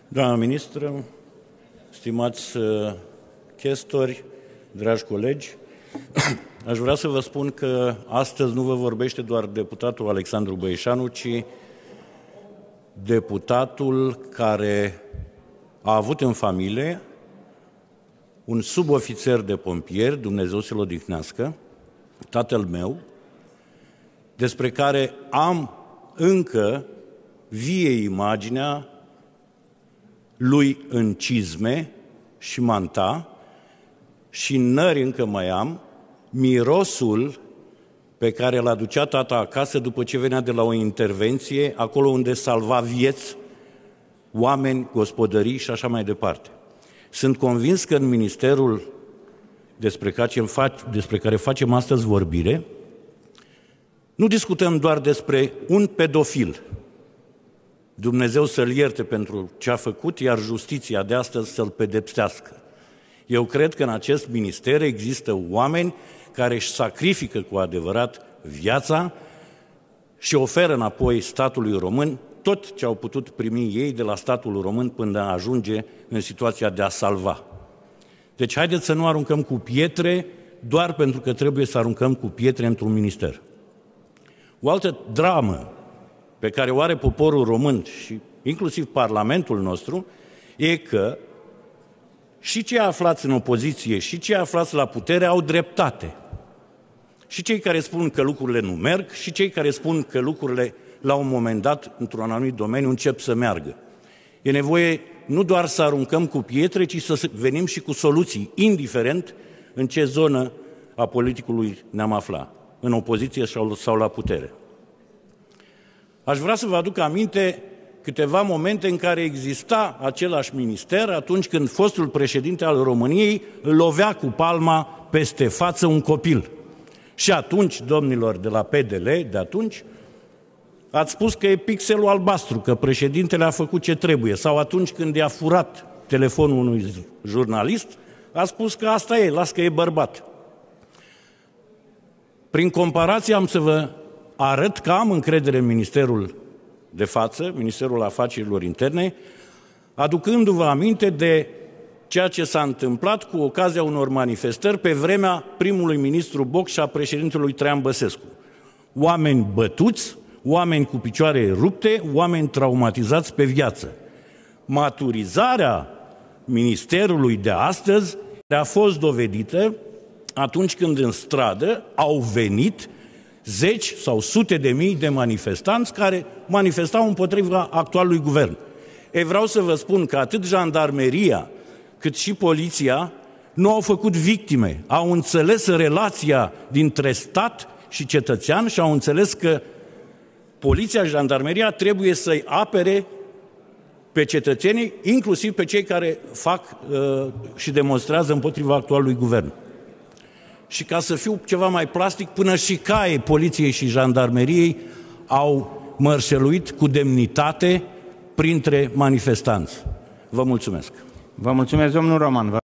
Doamna ministră, stimați chestori, dragi colegi, aș vrea să vă spun că astăzi nu vă vorbește doar deputatul Alexandru Băieșanu, ci deputatul care a avut în familie un subofițer de pompieri, Dumnezeu să-l odihnească, tatăl meu, despre care am încă vie imaginea lui în cizme și manta și în nări încă mai am mirosul pe care îl aducea tata acasă după ce venea de la o intervenție, acolo unde salva vieți, oameni, gospodării și așa mai departe. Sunt convins că în ministerul despre care facem astăzi vorbire, nu discutăm doar despre un pedofil. Dumnezeu să-l ierte pentru ce a făcut, iar justiția de astăzi să-l pedepsească. Eu cred că în acest minister există oameni care își sacrifică cu adevărat viața și oferă înapoi statului român tot ce au putut primi ei de la statul român până a ajunge în situația de a salva. Deci haideți să nu aruncăm cu pietre doar pentru că trebuie să aruncăm cu pietre într-un minister. O altă dramă pe care o are poporul român și inclusiv Parlamentul nostru e că și cei aflați în opoziție și cei aflați la putere au dreptate. Și cei care spun că lucrurile nu merg și cei care spun că lucrurile la un moment dat, într-un anumit domeniu, încep să meargă. E nevoie nu doar să aruncăm cu pietre, ci să venim și cu soluții, indiferent în ce zonă a politicului ne-am aflat, în opoziție sau la putere. Aș vrea să vă aduc aminte câteva momente în care exista același minister atunci când fostul președinte al României îl lovea cu palma peste față un copil. Și atunci, domnilor de la PDL, de atunci, ați spus că e pixelul albastru, că președintele a făcut ce trebuie. Sau atunci când i-a furat telefonul unui jurnalist, a spus că asta e, las că e bărbat. Prin comparație am să vă arăt că am încredere în ministerul de față, Ministerul Afacerilor Interne, aducându-vă aminte de ceea ce s-a întâmplat cu ocazia unor manifestări pe vremea primului ministru Boc și a președintelui Traian Băsescu. Oameni bătuți, oameni cu picioare rupte, oameni traumatizați pe viață. Maturizarea ministerului de astăzi a fost dovedită atunci când în stradă au venit zeci sau sute de mii de manifestanți care manifestau împotriva actualului guvern. Vreau să vă spun că atât jandarmeria cât și poliția nu au făcut victime, au înțeles relația dintre stat și cetățean și au înțeles că poliția și jandarmeria trebuie să-i apere pe cetățenii, inclusiv pe cei care fac și demonstrează împotriva actualului guvern. Și ca să fiu ceva mai plastic, până și caii poliției și jandarmeriei au mărșăluit cu demnitate printre manifestanți. Vă mulțumesc. Vă mulțumesc, domnul Roman.